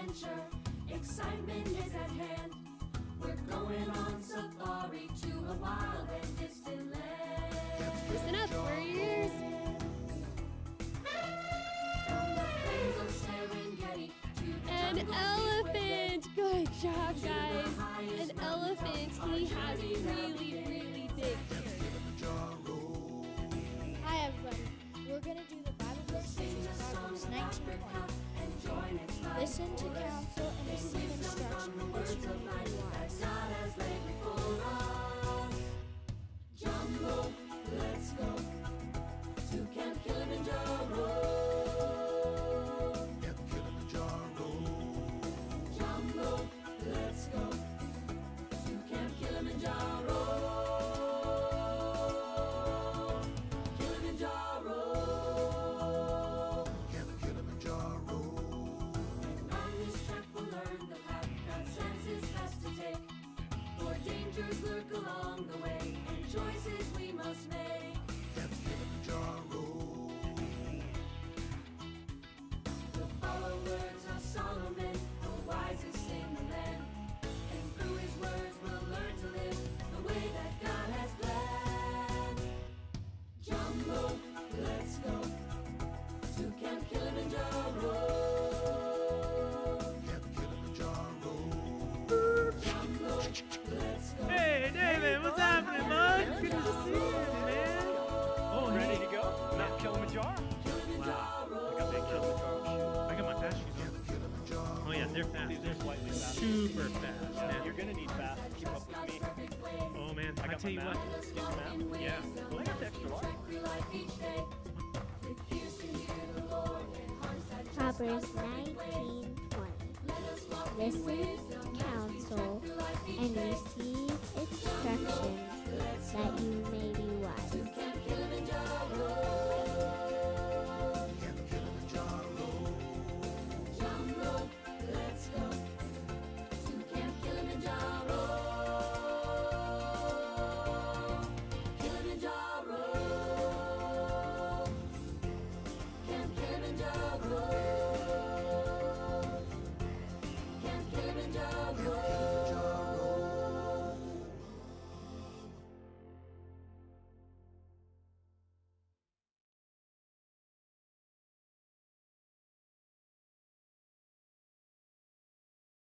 adventure. Excitement is at hand. We're going on safari to a wild and distant land. Listen up, warriors. From the plains of Serengeti to the An jungle elephant. Good job, guys. An elephant. He has really big ears. Hi everybody, we're going to do the Bible verses Proverbs 19:20. Listen to counsel and receive instruction that you may be wise. God has laid before us. Jumbo, let's go to Camp Kilimanjaro. Jumbo, let's go to Camp Kilimanjaro. Kilimanjaro. And on this trek we'll learn the path God says is best to take. For dangers lurk along the way, and choices we must make. The followers of Solomon, the wisest in the land. And through his words we'll learn to live the way that God has planned. Jumbo, let's go to Camp Kilimanjaro. Jumbo, let's go. Hey, David, what's happening, bud? Good to see you, man. Oh, Ready to go? Mount Kilimanjaro? Wow. I got big Kilimanjaro shoes. I got my fast shoes on. Oh, yeah, they're fast. These are slightly fast. Super fast, Yeah, man. you're gonna need fast to keep up with me. Oh, man. I I got tell you my what. map. Get the map? Yeah. Well, I got the extra large. Proverbs 19:20. Listen to counsel and receive instructions that you may be wise.